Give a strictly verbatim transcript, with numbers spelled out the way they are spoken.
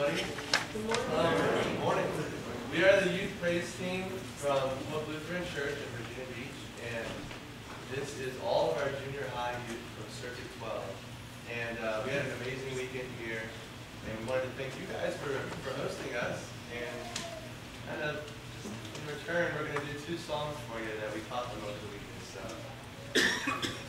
everybody. Good morning. Um, good morning. We are the youth praise team from Hope Lutheran Church in Virginia Beach, and this is all of our junior high youth from Circuit twelve. And uh, we had an amazing weekend here, and we wanted to thank you guys for, for hosting us. And kind of just in return, we're going to do two songs for you that we taught them over the weekend. So.